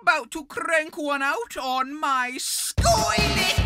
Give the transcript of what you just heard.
About to crank one out on my scoiling